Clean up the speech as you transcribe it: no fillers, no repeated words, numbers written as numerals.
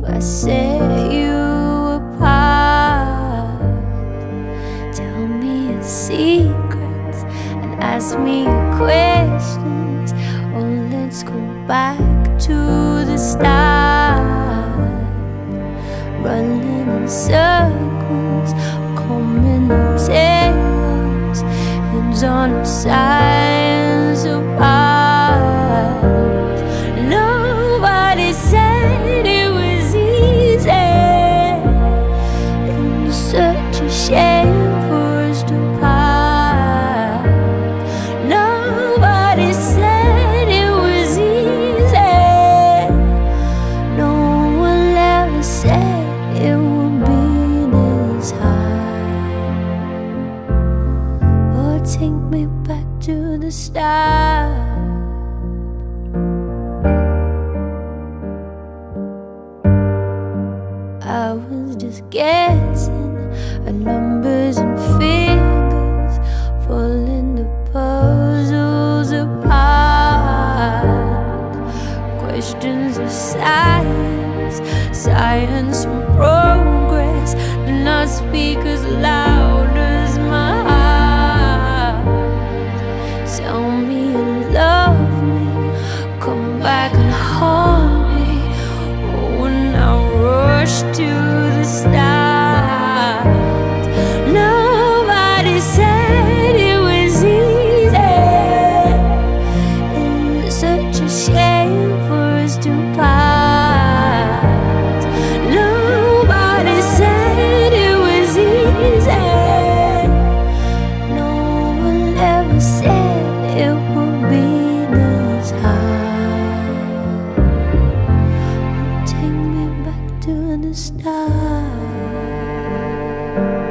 I set you apart. Tell me your secrets and ask me your questions. Oh, let's go back to the start. Running in circles, combing up tails, heads on our sides apart. Nobody said it was easy, and it's such a shame for us to part. Nobody said it was easy. No one ever said it would be this hard. Oh, take me back to the start. I was just guessing at numbers and figures, pulling the puzzles apart. Questions of science, science and progress do not speak as loud as my heart. Tell me you love me, come back and haunt me. Oh, and I rush to the start. Nobody said it was easy. It's such a shame for us to part. Nobody said it was easy. No one ever said it would be this hard. Take me back to the start.